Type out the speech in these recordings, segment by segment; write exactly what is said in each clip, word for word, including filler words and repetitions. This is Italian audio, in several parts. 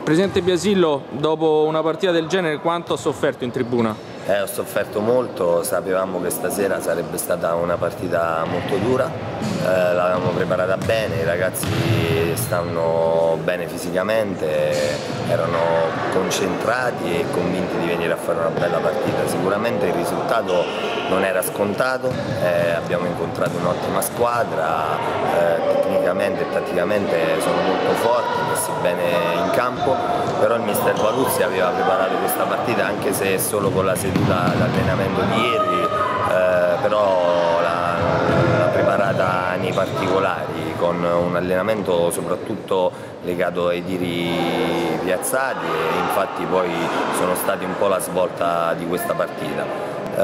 Presidente Biasillo, dopo una partita del genere quanto ha sofferto in tribuna? Eh, ho sofferto molto, sapevamo che stasera sarebbe stata una partita molto dura, eh, l'avevamo preparata bene, i ragazzi stanno bene fisicamente, erano concentrati e convinti di venire a fare una bella partita. Sicuramente il risultato non era scontato, eh, abbiamo incontrato un'ottima squadra, eh, tecnicamente e tatticamente sono molto forti, messi bene in campo, però il mister Valuzzi aveva preparato questa partita anche se solo con la seduta l'allenamento di ieri, eh, però l'ha preparata nei particolari, con un allenamento soprattutto legato ai tiri piazzati e infatti poi sono stati un po' la svolta di questa partita.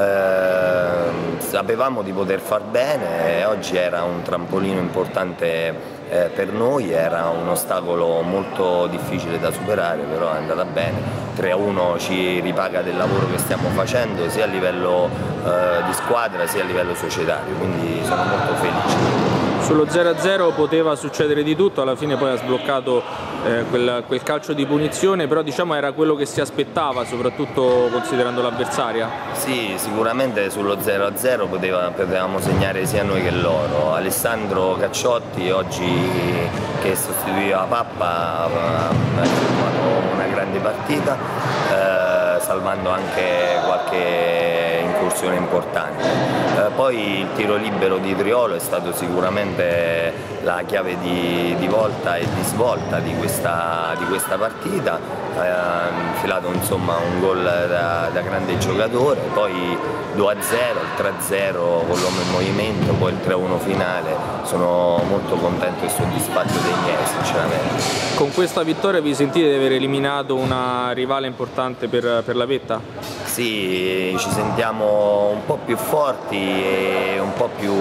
Eh, sapevamo di poter far bene e oggi era un trampolino importante eh, per noi, era un ostacolo molto difficile da superare, però è andata bene. tre a uno ci ripaga del lavoro che stiamo facendo sia a livello eh, di squadra sia a livello societario, quindi sono molto felice. Sullo zero a zero poteva succedere di tutto, alla fine poi ha sbloccato eh, quel, quel calcio di punizione, però diciamo era quello che si aspettava, soprattutto considerando l'avversaria. Sì, sicuramente sullo zero a zero poteva, potevamo segnare sia noi che loro. Alessandro Cacciotti oggi, che sostituiva Pappa, ha fatto una grande partita, eh, salvando anche qualche incursione importante. Eh, poi il tiro libero di Triolo è stato sicuramente la chiave di, di volta e di svolta di questa, di questa partita, ha infilato insomma un gol da, da grande giocatore, poi due a zero, il tre a zero con l'uomo in movimento, poi il tre a uno finale. Sono molto contento e soddisfatto dei miei, sinceramente. Con questa vittoria vi sentite di aver eliminato una rivale importante per, per la vetta? Sì, ci sentiamo un po' più forti e un po' più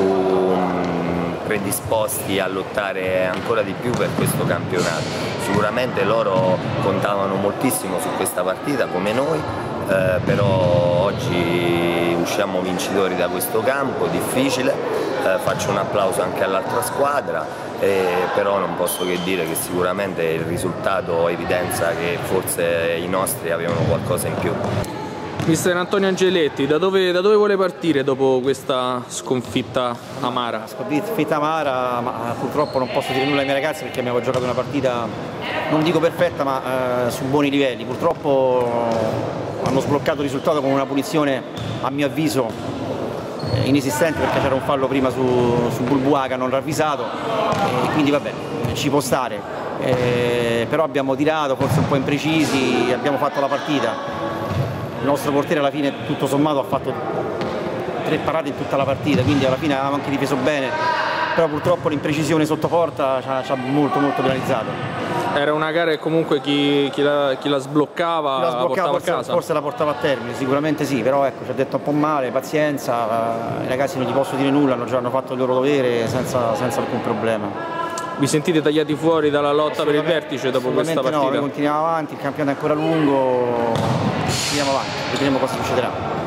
predisposti a lottare ancora di più per questo campionato. Sicuramente loro contavano moltissimo su questa partita come noi, eh, però oggi usciamo vincitori da questo campo difficile, eh, faccio un applauso anche all'altra squadra, eh, però non posso che dire che sicuramente il risultato evidenzia che forse i nostri avevano qualcosa in più. Mister Antonio Angeletti, da dove, da dove vuole partire dopo questa sconfitta amara? Sconfitta amara, ma purtroppo non posso dire nulla ai miei ragazzi perché abbiamo giocato una partita, non dico perfetta, ma eh, su buoni livelli. Purtroppo hanno sbloccato il risultato con una punizione, a mio avviso, inesistente perché c'era un fallo prima su, su Bulbuaca non ravvisato, e quindi vabbè, ci può stare. Eh, però abbiamo tirato, forse un po' imprecisi, abbiamo fatto la partita. Il nostro portiere alla fine tutto sommato ha fatto tre parate in tutta la partita, quindi alla fine avevamo anche difeso bene, però purtroppo l'imprecisione sotto porta ci ha, ci ha molto molto penalizzato. Era una gara che comunque chi, chi, la, chi la sbloccava, chi la, sbloccava, la portava forse, a casa? Forse la portava a termine, sicuramente sì, però ecco, ci ha detto un po' male, pazienza, i ragazzi non gli posso dire nulla, hanno già hanno fatto il loro dovere senza, senza alcun problema. Vi sentite tagliati fuori dalla lotta per il vertice dopo questa partita? No, noi continuiamo avanti, il campionato è ancora lungo, andiamo avanti, vedremo cosa succederà.